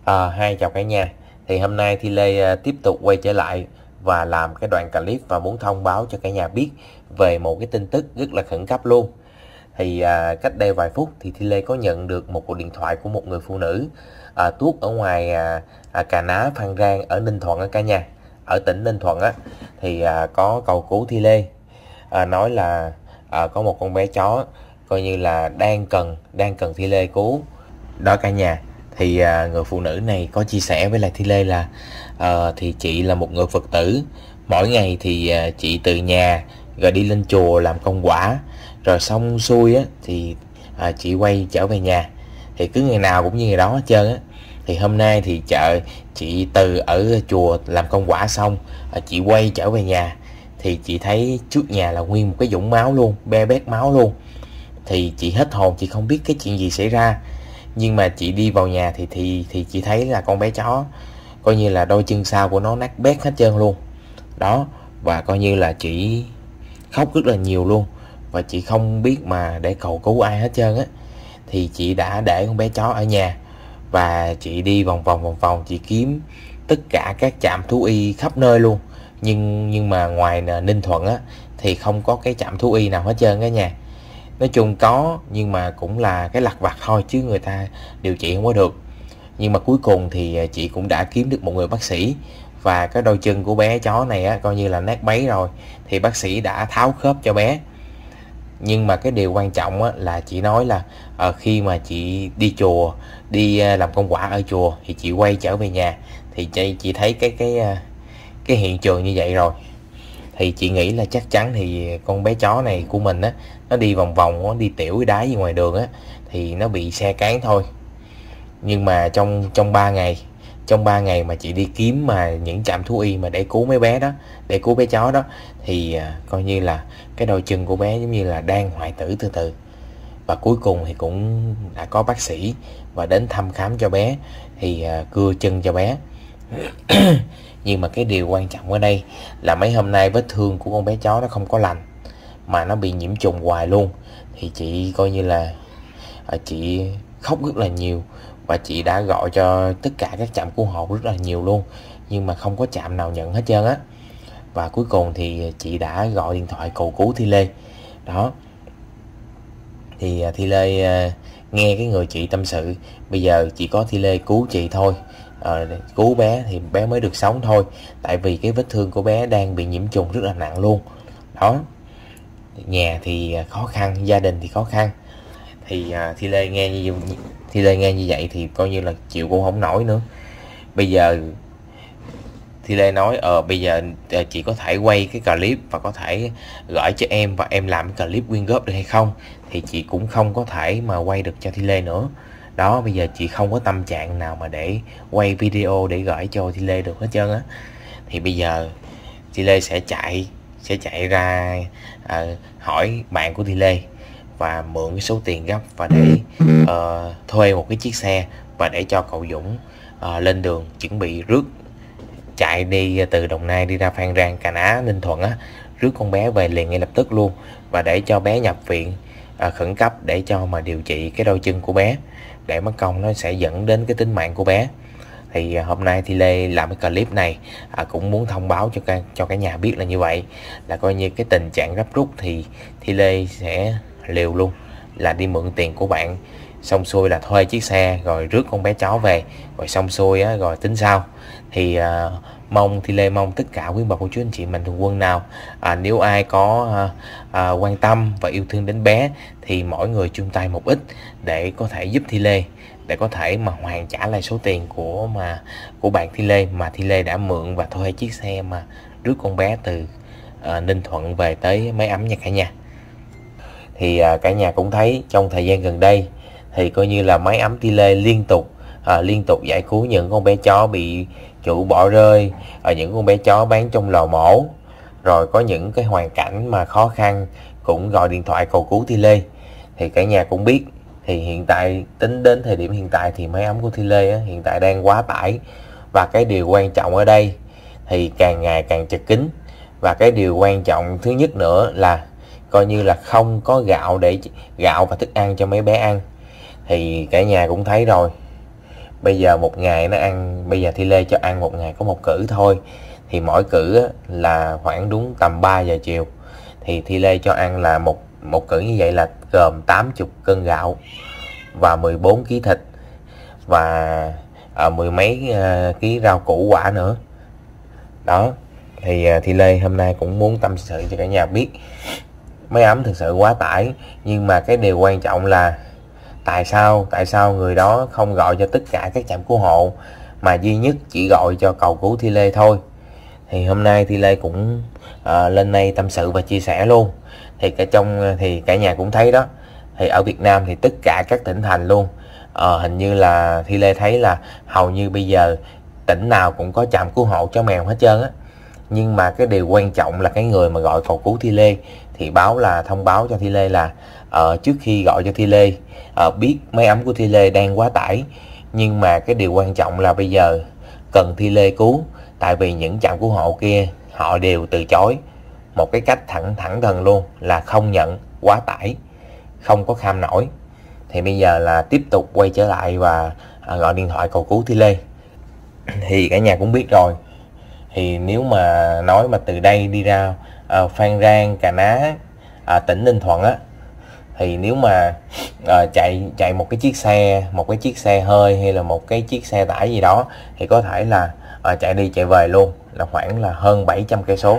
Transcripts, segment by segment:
Hai chào cả nhà. Thì hôm nay Thi Lê tiếp tục quay trở lại và làm cái đoạn clip và muốn thông báo cho cả nhà biết về một cái tin tức rất là khẩn cấp luôn. Thì cách đây vài phút thì Thi Lê có nhận được một cuộc điện thoại của một người phụ nữ tuốt ở ngoài Cà Ná, Phan Rang ở Ninh Thuận á cả nhà, ở tỉnh Ninh Thuận á. Thì có cầu cứu Thi Lê, nói là có một con bé chó coi như là đang cần Thi Lê cứu đó cả nhà. Thì người phụ nữ này có chia sẻ với lại Thi Lê là thì chị là một người Phật tử, mỗi ngày thì chị từ nhà rồi đi lên chùa làm công quả, rồi xong xuôi á thì chị quay trở về nhà, thì cứ ngày nào cũng như ngày đó hết trơn á. Thì hôm nay thì chị từ ở chùa làm công quả xong, chị quay trở về nhà thì chị thấy trước nhà là nguyên một cái vũng máu luôn, be bét máu luôn. Thì chị hết hồn, chị không biết cái chuyện gì xảy ra. Nhưng mà chị đi vào nhà thì chị thấy là con bé chó coi như là đôi chân sau của nó nát bét hết trơn luôn đó. Và coi như là chị khóc rất là nhiều luôn, và chị không biết mà để cầu cứu ai hết trơn á. Thì chị đã để con bé chó ở nhà và chị đi vòng vòng chị kiếm tất cả các trạm thú y khắp nơi luôn. Nhưng mà ngoài Ninh Thuận á thì không có cái trạm thú y nào hết trơn cả nhà. Nói chung có, nhưng mà cũng là cái lặt vặt thôi chứ người ta điều trị không có được. Nhưng mà cuối cùng thì chị cũng đã kiếm được một người bác sĩ, và cái đôi chân của bé chó này á coi như là nát bấy rồi, thì bác sĩ đã tháo khớp cho bé. Nhưng mà cái điều quan trọng á là chị nói là khi mà chị đi chùa, đi làm công quả ở chùa, thì chị quay trở về nhà thì chị thấy cái hiện trường như vậy rồi. Thì chị nghĩ là chắc chắn thì con bé chó này của mình á, nó đi vòng vòng, nó đi tiểu cái đái gì ngoài đường á, thì nó bị xe cán thôi. Nhưng mà trong 3 ngày mà chị đi kiếm mà những trạm thú y mà để cứu mấy bé đó, để cứu bé chó đó, thì coi như là cái đôi chân của bé giống như là đang hoại tử từ từ. Và cuối cùng thì cũng đã có bác sĩ và đến thăm khám cho bé, thì cưa chân cho bé. Nhưng mà cái điều quan trọng ở đây là mấy hôm nay vết thương của con bé chó nó không có lành, mà nó bị nhiễm trùng hoài luôn. Thì chị coi như là chị khóc rất là nhiều, và chị đã gọi cho tất cả các trạm cứu hộ rất là nhiều luôn, nhưng mà không có trạm nào nhận hết trơn á. Và cuối cùng thì chị đã gọi điện thoại cầu cứu Thi Lê đó. Thì Thi Lê nghe cái người chị tâm sự, bây giờ chỉ có Thi Lê cứu chị thôi, cứu bé thì bé mới được sống thôi, tại vì cái vết thương của bé đang bị nhiễm trùng rất là nặng luôn đó. Nhà thì khó khăn, gia đình thì khó khăn. Thì Thi Lê nghe như vậy thì coi như là chịu cũng không nổi nữa. Bây giờ Thi Lê nói bây giờ chị có thể quay cái clip và có thể gửi cho em, và em làm cái clip quyên góp được hay không. Thì chị cũng không có thể mà quay được cho Thi Lê nữa đó. Bây giờ chị không có tâm trạng nào mà để quay video để gửi cho Thi Lê được hết trơn á. Thì bây giờ Thi Lê sẽ chạy ra hỏi bạn của Thi Lê và mượn cái số tiền gấp, và để thuê một cái chiếc xe và để cho cậu Dũng lên đường chuẩn bị rước, chạy đi từ Đồng Nai đi ra Phan Rang, Cà Ná, Ninh Thuận á, rước con bé về liền ngay lập tức luôn, và để cho bé nhập viện khẩn cấp để cho mà điều trị cái đôi chân của bé, để mất công nó sẽ dẫn đến cái tính mạng của bé. Thì hôm nay Thi Lê làm cái clip này cũng muốn thông báo cho cả nhà biết là như vậy, là coi như cái tình trạng gấp rút thì Thi Lê sẽ liều luôn, là đi mượn tiền của bạn, xong xuôi là thuê chiếc xe rồi rước con bé chó về, rồi xong xuôi á rồi tính sau. Thì Thi Lê mong tất cả quý bà cô chú anh chị mạnh thường quân nào nếu ai có quan tâm và yêu thương đến bé, thì mỗi người chung tay một ít để có thể giúp Thi Lê, để có thể mà hoàn trả lại số tiền của bạn Thi Lê mà Thi Lê đã mượn và thuê chiếc xe mà rước con bé từ Ninh Thuận về tới Mái Ấm nha cả nhà. Thì cả nhà cũng thấy trong thời gian gần đây thì coi như là Mái Ấm Thi Lê liên tục giải cứu những con bé chó bị chủ bỏ rơi, những con bé chó bán trong lò mổ, rồi có những cái hoàn cảnh mà khó khăn cũng gọi điện thoại cầu cứu Thi Lê. Thì cả nhà cũng biết, thì hiện tại tính đến thời điểm hiện tại thì Mái Ấm của Thi Lê hiện tại đang quá tải, và cái điều quan trọng ở đây thì càng ngày càng chật kín. Và cái điều quan trọng thứ nhất nữa là coi như là không có gạo và thức ăn cho mấy bé ăn. Thì cả nhà cũng thấy rồi, Bây giờ một ngày nó ăn, bây giờ Thi Lê cho ăn một ngày có một cữ thôi, thì mỗi cữ á, là khoảng đúng tầm 3 giờ chiều, thì Thi Lê cho ăn là một cữ như vậy là gồm 80 cân gạo và 14 kg thịt và mười mấy ký rau củ quả nữa. Đó thì Thi Lê hôm nay cũng muốn tâm sự cho cả nhà biết, máy ấm thực sự quá tải, nhưng mà cái điều quan trọng là tại sao người đó không gọi cho tất cả các trạm cứu hộ mà duy nhất chỉ gọi cho cầu cứu Thi Lê thôi. Thì hôm nay Thi Lê cũng lên đây tâm sự và chia sẻ luôn. Thì cả nhà cũng thấy đó, thì ở Việt Nam thì tất cả các tỉnh thành luôn, hình như là Thi Lê thấy là hầu như bây giờ tỉnh nào cũng có trạm cứu hộ chó mèo hết trơn á. Nhưng mà cái điều quan trọng là cái người mà gọi cầu cứu Thi Lê thì thông báo cho Thi Lê là trước khi gọi cho Thi Lê biết máy ấm của Thi Lê đang quá tải, nhưng mà cái điều quan trọng là bây giờ cần Thi Lê cứu, tại vì những trạm cứu hộ kia họ đều từ chối một cái cách thẳng thừng luôn, là không nhận, quá tải, không có kham nổi. Thì bây giờ là tiếp tục quay trở lại và gọi điện thoại cầu cứu Thi Lê. Thì cả nhà cũng biết rồi, thì nếu mà nói mà từ đây đi ra Phan Rang, Cà Ná, tỉnh Ninh Thuận á, thì nếu mà chạy một cái chiếc xe hơi hay là một cái chiếc xe tải gì đó thì có thể là chạy đi chạy về luôn là khoảng là hơn 700 cây số.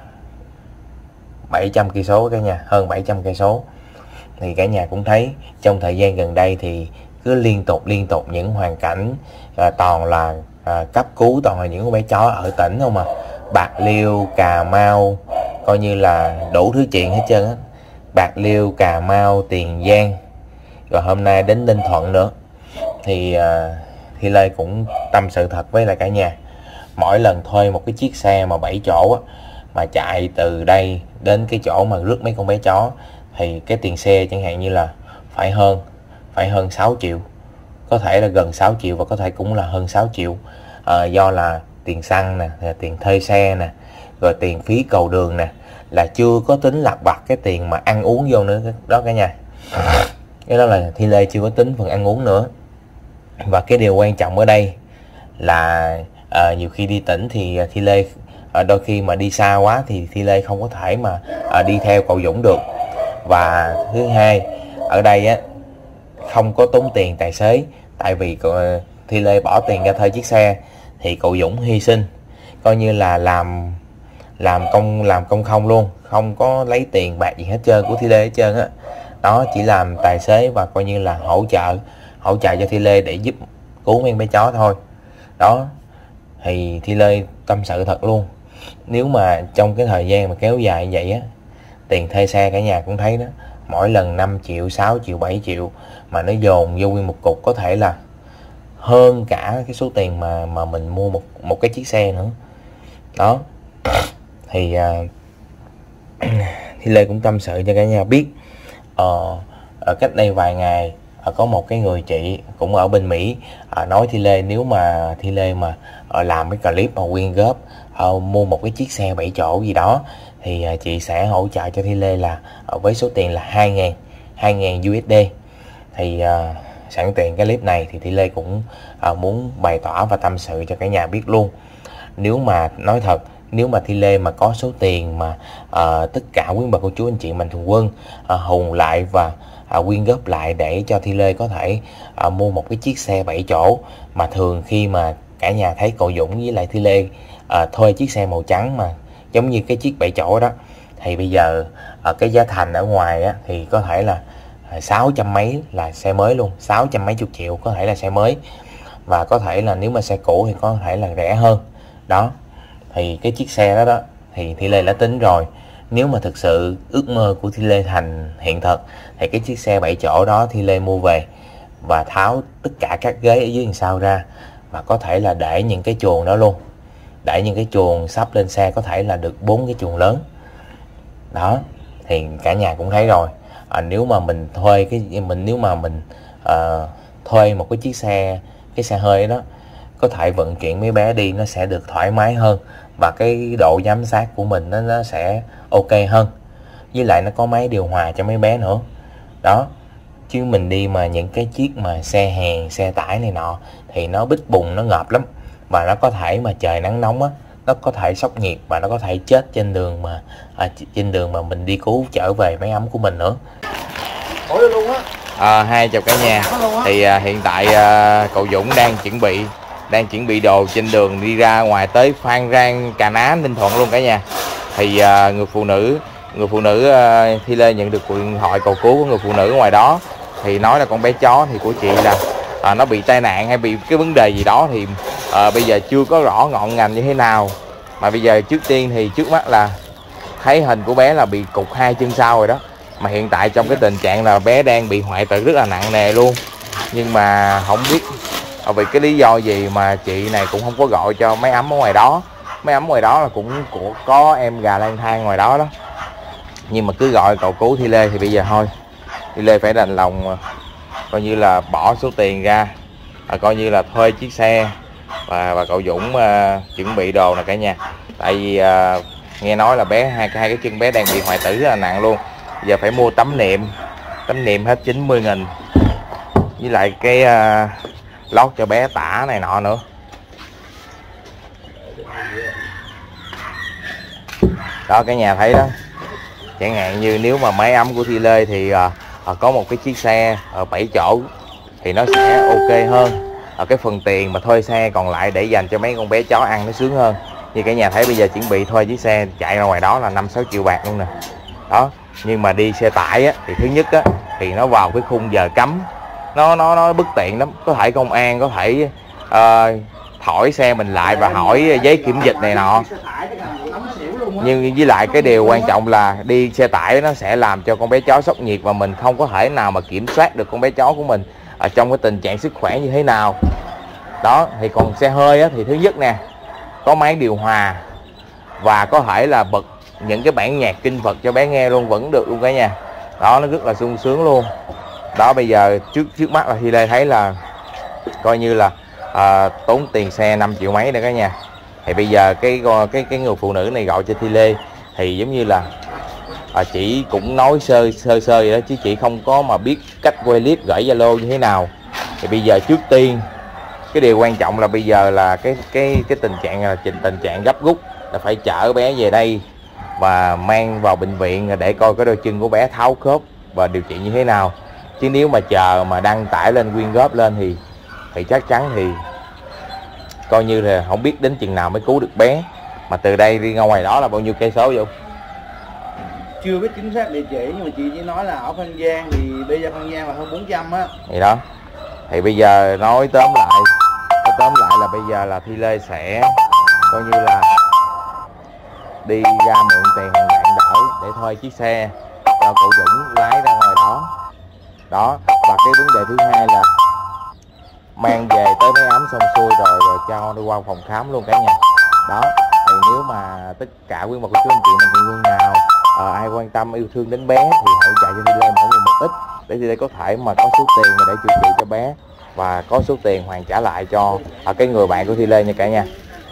700 cây số cả nhà, hơn 700 cây số. Thì cả nhà cũng thấy trong thời gian gần đây thì cứ liên tục những hoàn cảnh toàn là cấp cứu, toàn là những con bé chó ở tỉnh không mà. Bạc Liêu, Cà Mau, coi như là đủ thứ chuyện hết trơn á. Bạc Liêu, Cà Mau, Tiền Giang, rồi hôm nay đến Ninh Thuận nữa. Thì Thi Lê cũng tâm sự thật với lại cả nhà, mỗi lần thuê một cái chiếc xe mà 7 chỗ á, mà chạy từ đây đến cái chỗ mà rước mấy con bé chó, thì cái tiền xe chẳng hạn như là phải hơn 6 triệu, có thể là gần 6 triệu và có thể cũng là hơn 6 triệu, do là tiền xăng nè, tiền thuê xe nè, rồi tiền phí cầu đường nè, là chưa có tính lặt vặt cái tiền mà ăn uống vô nữa đó cả nhà. Cái đó là Thi Lê chưa có tính phần ăn uống nữa. Và cái điều quan trọng ở đây là nhiều khi đi tỉnh thì Thi Lê đôi khi mà đi xa quá thì Thi Lê không có thể mà đi theo cậu Dũng được. Và thứ hai, ở đây á không có tốn tiền tài xế, tại vì Thi Lê bỏ tiền ra thuê chiếc xe thì cậu Dũng hy sinh, coi như là làm công không luôn, không có lấy tiền bạc gì hết trơn của Thi Lê hết trơn á. Đó, chỉ làm tài xế và coi như là hỗ trợ cho Thi Lê để giúp cứu mấy bé chó thôi. Đó thì Thi Lê tâm sự thật luôn, nếu mà trong cái thời gian mà kéo dài như vậy á, tiền thuê xe cả nhà cũng thấy đó, mỗi lần 5 triệu, 6 triệu, 7 triệu mà nó dồn vô nguyên một cục, có thể là hơn cả cái số tiền mà mình mua một cái chiếc xe nữa. Đó thì Thi Lê cũng tâm sự cho cả nhà biết. Ở cách đây vài ngày có một cái người chị cũng ở bên Mỹ nói Thi Lê, nếu mà Thi Lê mà làm cái clip mà quyên góp mua một cái chiếc xe 7 chỗ gì đó thì chị sẽ hỗ trợ cho Thi Lê là với số tiền là 2.000 USD. Thì sẵn tiện cái clip này thì Thi Lê cũng muốn bày tỏ và tâm sự cho cả nhà biết luôn. Nếu mà nói thật, nếu mà Thi Lê mà có số tiền mà tất cả quý bà cô chú anh chị mạnh thường quân hùng lại và quyên góp lại để cho Thi Lê có thể mua một cái chiếc xe 7 chỗ, mà thường khi mà cả nhà thấy cậu Dũng với lại Thi Lê thuê chiếc xe màu trắng mà giống như cái chiếc 7 chỗ đó, thì bây giờ cái giá thành ở ngoài á, thì có thể là 600 mấy là xe mới luôn, 600 mấy chục triệu có thể là xe mới, và có thể là nếu mà xe cũ thì có thể là rẻ hơn. Đó thì cái chiếc xe đó thì Thi Lê đã tính rồi, nếu mà thực sự ước mơ của Thi Lê thành hiện thực thì cái chiếc xe 7 chỗ đó Thi Lê mua về và tháo tất cả các ghế ở dưới đằng sau ra, và có thể là để những cái chuồng đó luôn, để những cái chuồng sắp lên xe có thể là được 4 cái chuồng lớn. Đó thì cả nhà cũng thấy rồi, nếu mà mình thuê thuê một cái xe hơi đó, có thể vận chuyển mấy bé đi nó sẽ được thoải mái hơn, và cái độ giám sát của mình nó sẽ ok hơn, với lại nó có máy điều hòa cho mấy bé nữa. Đó Chứ mình đi mà những cái chiếc mà xe hàng, xe tải này nọ thì nó bít bùng, nó ngợp lắm. Và nó có thể mà trời nắng nóng á, nó có thể sốc nhiệt và nó có thể chết trên đường mà trên đường mà mình đi cứu trở về máy ấm của mình nữa. Luôn á. Hai chào cả nhà. Thì hiện tại cậu Dũng đang chuẩn bị đồ trên đường đi ra ngoài tới Phan Rang, Cà Ná, Ninh Thuận luôn cả nhà. Thì người phụ nữ Thi Lê nhận được điện thoại cầu cứu của người phụ nữ ngoài đó, thì nói là con bé chó thì của chị là nó bị tai nạn hay bị cái vấn đề gì đó, thì bây giờ chưa có rõ ngọn ngành như thế nào. Mà bây giờ trước tiên thì trước mắt là thấy hình của bé là bị cụt 2 chân sau rồi đó. Mà hiện tại trong cái tình trạng là bé đang bị hoại tử rất là nặng nề luôn. Nhưng mà không biết vì cái lý do gì mà chị này cũng không có gọi cho máy ấm ở ngoài đó. Máy ấm ngoài đó là cũng có em gà lang thang ngoài đó đó. Nhưng mà cứ gọi cầu cứu Thi Lê thì bây giờ thôi, Thi Lê phải đành lòng coi như là bỏ số tiền ra, coi như là thuê chiếc xe và cậu Dũng chuẩn bị đồ nè cả nhà. Tại vì nghe nói là bé hai cái chân bé đang bị hoại tử rất là nặng luôn. Giờ phải mua tấm niệm hết 90.000, với lại cái lót cho bé tả này nọ nữa. Đó cả nhà thấy đó, chẳng hạn như nếu mà máy ấm của Thi Lê thì có một cái chiếc xe 7 chỗ thì nó sẽ ok hơn. Cái phần tiền mà thuê xe còn lại để dành cho mấy con bé chó ăn nó sướng hơn. Như cả nhà thấy bây giờ chuẩn bị thuê chiếc xe chạy ra ngoài đó là 5-6 triệu bạc luôn nè. Đó, nhưng mà đi xe tải á, thì thứ nhất á, thì nó vào cái khung giờ cấm, nó bất tiện lắm. Có thể công an có thể thổi xe mình lại và hỏi giấy kiểm dịch này nọ. Nhưng với lại cái điều quan trọng là đi xe tải nó sẽ làm cho con bé chó sốc nhiệt, và mình không có thể nào mà kiểm soát được con bé chó của mình ở trong cái tình trạng sức khỏe như thế nào. Đó, thì còn xe hơi á, thì thứ nhất nè, có máy điều hòa và có thể là bật những cái bản nhạc kinh Phật cho bé nghe luôn vẫn được luôn cả nhà. Đó, nó rất là sung sướng luôn. Đó, bây giờ trước mắt là Thi Lê thấy là coi như là tốn tiền xe 5 triệu mấy nữa cả nhà. Thì bây giờ cái người phụ nữ này gọi cho Thi Lê thì giống như là chỉ cũng nói sơ vậy đó, chứ chị không có mà biết cách quay clip gửi Zalo như thế nào. Thì bây giờ trước tiên cái điều quan trọng là bây giờ là cái tình trạng là tình trạng gấp rút là phải chở bé về đây và mang vào bệnh viện để coi cái đôi chân của bé tháo khớp và điều trị như thế nào. Chứ nếu mà chờ mà đăng tải lên quyên góp lên thì chắc chắn thì coi như là không biết đến chừng nào mới cứu được bé. Mà từ đây đi ra ngoài đó là bao nhiêu cây số vậy? Chưa biết chính xác địa chỉ, nhưng mà chị chỉ nói là ở Phan Giang, thì bây giờ Phan Giang là hơn 400 á. Vậy đó. Thì bây giờ nói tóm lại là bây giờ là Thi Lê sẽ coi như là đi ra mượn tiền hàng bạn đỡ để thuê chiếc xe cho cậu Dũng lái ra ngoài đó. Đó, và cái vấn đề thứ hai là mang về tới máy ấm xong xuôi rồi cho đi qua phòng khám luôn cả nhà. Đó, thì nếu mà tất cả quý một của chú anh chị mình thương nào ai quan tâm yêu thương đến bé thì hỗ trợ cho Thi Lê mỗi người một ít để Thi Lê có thể mà có số tiền để chữa trị cho bé và có số tiền hoàn trả lại cho cái người bạn của Thi Lê nha cả nhà.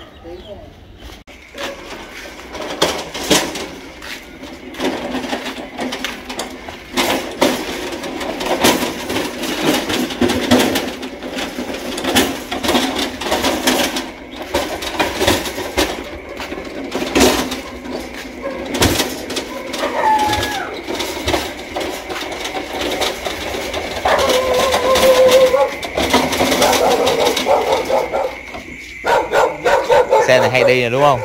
Xe này hay đi nè đúng không?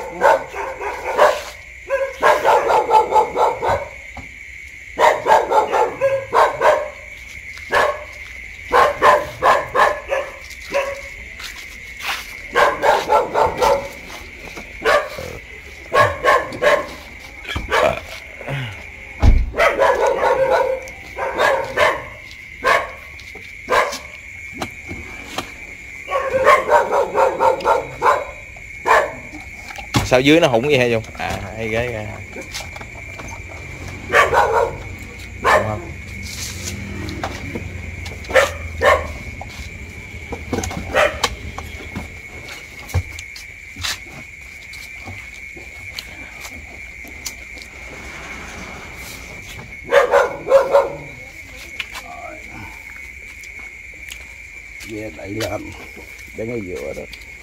Sao dưới nó hủng vậy hay không? Hay ghế ra. Đúng không? đẩy lên để ngay giữa đó.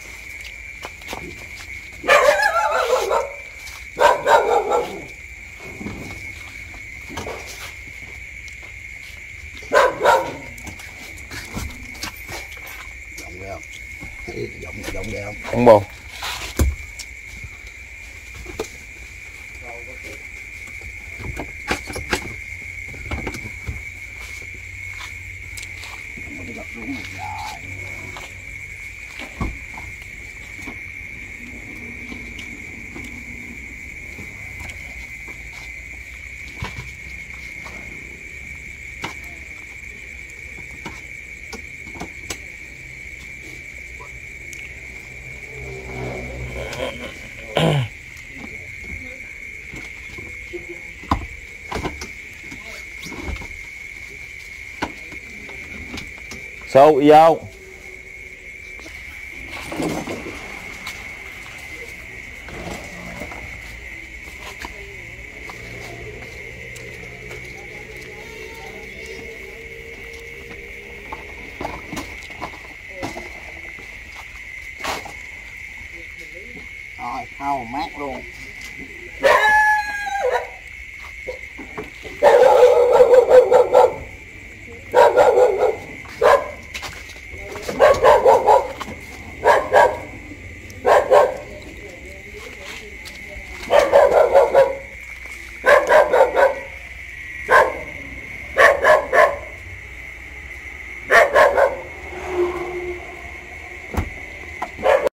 Rộng ra không? Rộng ra không? Con bồ. Sâu vô. Rồi, khâu mát luôn.